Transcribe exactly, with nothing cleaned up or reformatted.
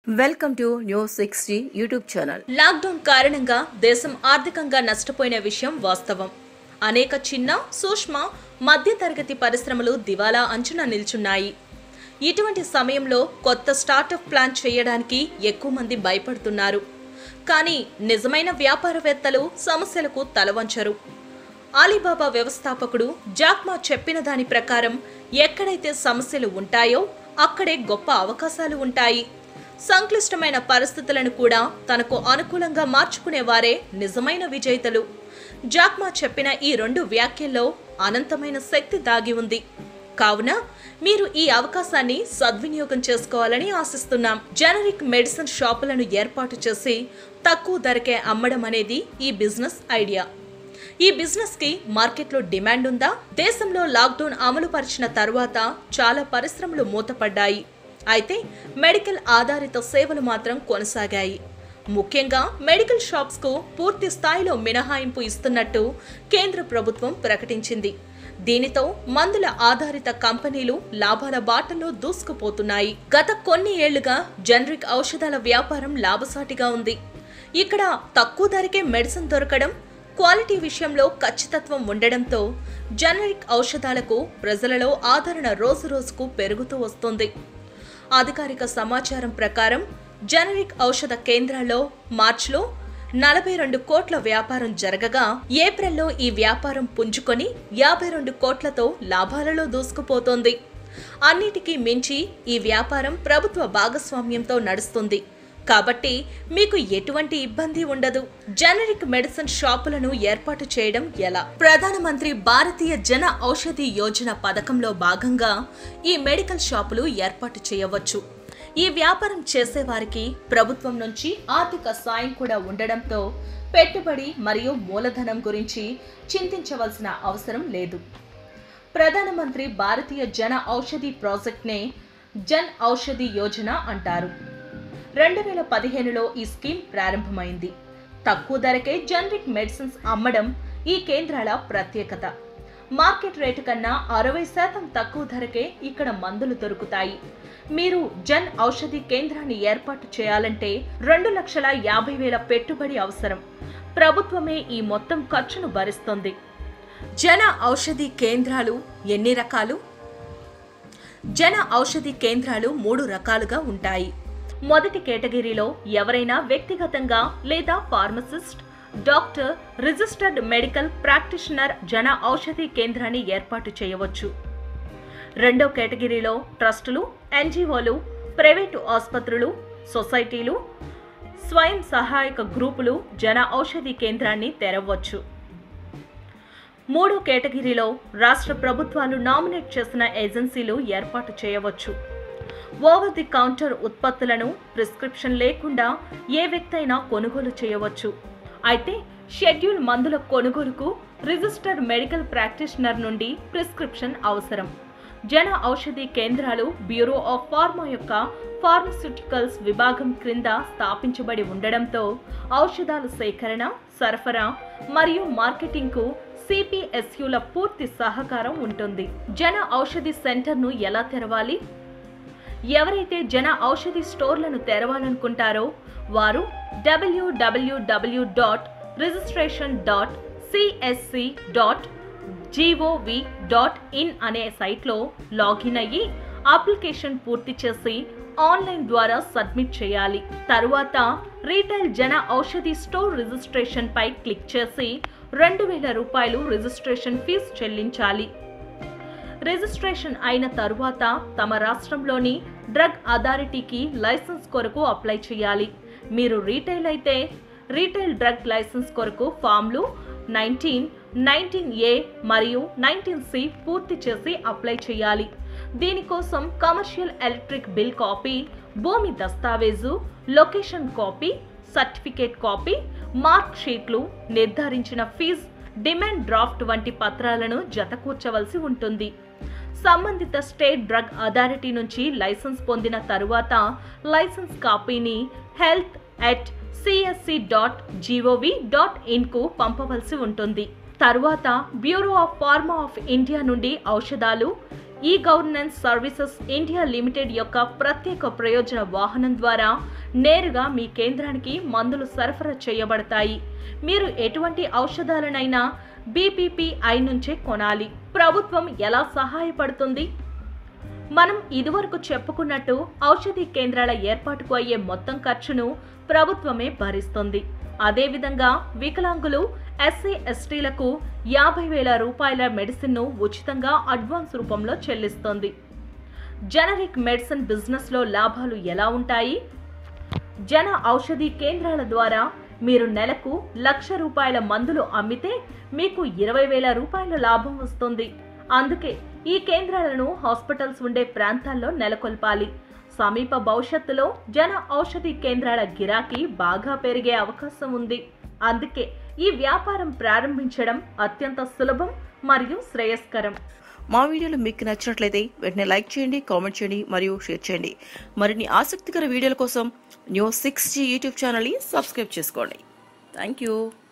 Welcome to news sixty YouTube channel. లాక్డౌన్ కారణంగా దేశం ఆర్థికంగా నష్టపోయిన విషయం వాస్తవం. అనేక చిన్న, సూక్ష్మ, మధ్యతరగతి పరిశ్రమలు దివాలా అంచున నిల్చున్నాయి. ఇటువంటి సమయంలో కొత్త స్టార్టప్ ప్లాన్ చేయడానికి ఎక్కువ మంది భయపడుతున్నారు. కానీ నిజమైన వ్యాపారవేత్తలు సమస్యలకు తలవంచరు. అలీబాబా వ్యవస్థాపకుడు జాక్ మా చెప్పిన దాని ప్రకారం ఎక్కడైతే సమస్యలు ఉంటాయో అక్కడే గొప్ప అవకాశాలు ఉంటాయి. సంక్లిష్టమైన పరిస్థితులను కూడా తనకు అనుకూలంగా మార్చుకునేవారే నిజమైన విజేతలు. జాక్ మా చెప్పిన ఈ రెండు వ్యాఖ్యల్లో అనంతమైన శక్తి దాగి ఉంది. కావున మీరు ఈ అవకాశాన్ని సద్వినియోగం చేసుకోవాలని ఆశిస్తున్నాం. జనరిక్ మెడిసిన్ షాపులను ఏర్పాటు చేసి తక్కువ ధరకే అమ్మడం అనేది ఈ బిజినెస్ ఐడియా. ఈ బిజినెస్ కి మార్కెట్లో డిమాండ్ ఉందా? దేశంలో లాక్డౌన్ అమలు పరిచిన తర్వాత చాలా పరిశ్రమలు మూతపడ్డాయి. అయితే మెడికల్ ఆధారిత సేవలు మాత్రం కొనసాగాయి. ముఖ్యంగా మెడికల్ షాప్స్ కు పూర్తి స్థాయిలో మినహాయింపు ఇస్తున్నట్టు కేంద్ర ప్రభుత్వం ప్రకటించింది. దీనితో మందుల ఆధారిత కంపెనీలు లాభాల బాటలో దూసుకుపోతున్నాయి. గత కొన్ని ఏళ్లుగా జనరిక్ ఔషధాల వ్యాపారం లాభసాటిగా ఉంది. ఇక్కడ తక్కువ ధరకే మెడిసిన్ దొరకడం, క్వాలిటీ విషయంలో ఖచ్చితత్వం ఉండడంతో జనరిక్ ఔషధాలకు ప్రజలలో ఆదరణ రోజు రోజుకు పెరుగుతూ వస్తుంది. అధికారిక సమాచారం ప్రకారం జనరిక్ ఔషధ కేంద్రాల్లో మార్చిలో నలభై రెండు కోట్ల వ్యాపారం జరగగా ఏప్రిల్లో ఈ వ్యాపారం పుంజుకొని యాభై రెండు కోట్లతో లాభాలలో దూసుకుపోతోంది. అన్నిటికీ మించి ఈ వ్యాపారం ప్రభుత్వ భాగస్వామ్యంతో నడుస్తుంది. కాబట్టి మీకు ఎటువంటి ఇబ్బంది ఉండదు. జనరిక్ మెడిసిన్ షాపులను ఏర్పాటు చేయడం ఎలా? ప్రధానమంత్రి భారతీయ జన ఔషధి యోజన పథకంలో భాగంగా ఈ మెడికల్ షాపులు ఏర్పాటు చేయవచ్చు. ఈ వ్యాపారం చేసేవారికి ప్రభుత్వం నుంచి ఆర్థిక సాయం కూడా ఉండడంతో పెట్టుబడి మరియు మూలధనం గురించి చింతించవలసిన అవసరం లేదు. ప్రధానమంత్రి భారతీయ జన ఔషధి ప్రాజెక్ట్నే జన్ ఔషధి యోజన అంటారు. రెండు వేల పదిహేనులో ఈ స్కీమ్ ప్రారంభమైంది. తక్కువ ధరకే జనరిక్ మెడిసిన్స్ అమ్మడం ఈ కేంద్రాల ప్రత్యేకత. మార్కెట్ రేటు కన్నా అరవై శాతం తక్కువ ధరకే ఇక్కడ మందులు దొరుకుతాయి. మీరు జన్ ఔషధి కేంద్రాన్ని ఏర్పాటు చేయాలంటే రెండు లక్షల యాభై వేల పెట్టుబడి అవసరం. ప్రభుత్వమే ఈ మొత్తం ఖర్చును భరిస్తుంది. జన ఔషధి కేంద్రాలు ఎన్ని రకాలు? జన ఔషధి కేంద్రాలు మూడు రకాలుగా ఉంటాయి. మొదటి కేటగిరీలో ఎవరైనా వ్యక్తిగతంగా లేదా pharmacist, doctor, registered medical practitioner Jan Aushadhi కేంద్రాన్ని ఏర్పాటు చేయవచ్చు. రెండో కేటగిరీలో ట్రస్టులు, ఎన్జిఓలు, ప్రైవేటు ఆసుపత్రులు, సొసైటీలు, స్వయం సహాయక గ్రూపులు జన ఔషధి కేంద్రాన్ని తెరవచ్చు. మూడో కేటగిరీలో రాష్ట్ర ప్రభుత్వాలు నామినేట్ చేసిన ఏజెన్సీలు ఏర్పాటు చేయవచ్చు. ఓవర్ ది కౌంటర్ ఉత్పత్తులను ప్రిస్క్రిప్షన్ లేకుండా ఏ వ్యక్తి అయినా కొనుగోలు చేయవచ్చు. అయితే షెడ్యూల్ మందుల కొనుగోలుకు రిజిస్టర్డ్ మెడికల్ ప్రాక్టీషనర్ నుండి ప్రిస్క్రిప్షన్ అవసరం. జన ఔషధి కేంద్రాలు బ్యూరో ఆఫ్ ఫార్మా యొక్క ఫార్మస్యూటికల్స్ విభాగం క్రింద స్థాపించబడి ఉండడంతో ఔషధాల సేకరణ, సరఫరా మరియు మార్కెటింగ్కు సిపిఎస్యుల పూర్తి సహకారం ఉంటుంది. జన ఔషధి సెంటర్ను ఎలా తెరవాలి? ఎవరైతే జన ఔషధి స్టోర్లను తెరవాలనుకుంటారో వారు డబ్ల్యూడబ్ల్యూడబ్ల్యూ dot registration dot CSC dot gov dot in అనే సైట్లో లాగిన్ అయ్యి అప్లికేషన్ పూర్తి చేసి ఆన్లైన్ ద్వారా సబ్మిట్ చేయాలి. తరువాత retail Jan Aushadhi store registration పై క్లిక్ చేసి రెండు వేల రూపాయలు రిజిస్ట్రేషన్ ఫీజు చెల్లించాలి. రిజిస్ట్రేషన్ అయిన తరువాత తమ రాష్ట్రంలోని డ్రగ్ అథారిటీకి లైసెన్స్ కొరకు అప్లై చేయాలి. మీరు రీటైల్ అయితే రీటైల్ డ్రగ్ లైసెన్స్ కొరకు ఫామ్లు నైన్టీన్, నైన్టీన్ ఏ మరియు నైన్టీన్ సి పూర్తి చేసి అప్లై చేయాలి. దీనికోసం కమర్షియల్ ఎలక్ట్రిక్ బిల్ కాపీ, భూమి దస్తావేజు, location copy, certificate copy, mark షీట్లు, నిర్ధారించిన ఫీజు, డిమాండ్ డ్రాఫ్ట్ వంటి పత్రాలను జతకూర్చవలసి ఉంటుంది. సంబంధిత స్టేట్ డ్రగ్ అథారిటీ నుంచి లైసెన్స్ పొందిన తరువాత లైసెన్స్ కాపీని health at CSC dot gov dot ఇన్కు పంపవలసి ఉంటుంది. తరువాత bureau of pharma of India నుండి ఔషధాలు, e governance services India limited యొక్క ప్రత్యేక ప్రయోజన వాహనం ద్వారా నేరుగా మీ కేంద్రానికి మందులు సరఫరా చేయబడతాయి. మీరు ఎటువంటి ఔషధాలనైనా బీపీపీఐ నుంచే కొనాలి. ప్రభుత్వం ఎలా సహాయపడుతుంది? మనం ఇదివరకు చెప్పుకున్నట్టు ఔషధి కేంద్రాల ఏర్పాటుకు అయ్యే మొత్తం ఖర్చును ప్రభుత్వమే భరిస్తుంది. అదేవిధంగా వికలాంగులు, ఎస్సీ ఎస్టీలకు యాభై వేల రూపాయల మెడిసిన్ను ఉచితంగా అడ్వాన్స్ రూపంలో చెల్లిస్తుంది. జనరిక్ మెడిసిన్ బిజినెస్లో లాభాలు ఎలా ఉంటాయి? జన ఔషధి కేంద్రాల ద్వారా మీరు నెలకు లక్ష రూపాయల మందులు అమ్మితే మీకు ఇరవై వేల రూపాయల లాభం వస్తుంది. అందుకే ఈ కేంద్రాలను హాస్పిటల్స్ ఉండే ప్రాంతాల్లో నెలకొల్పాలి. సమీప భవిష్యత్తులో జన ఔషధి కేంద్రాల గిరాకీ బాగా పెరిగే అవకాశం ఉంది. అందుకే ఈ వ్యాపారం ప్రారంభించడం అత్యంత సులభం మరియు శ్రేయస్కరం. మా వీడియోలు మీకు నచ్చినట్లయితే వెంటనే లైక్ చేయండి, కామెంట్ చేయండి మరియు షేర్ చేయండి. మరిన్ని ఆసక్తికర వీడియోల కోసం న్యూస్ సిక్స్ జీ యూట్యూబ్ ఛానల్ని సబ్స్క్రైబ్ చేసుకోండి. Thank you.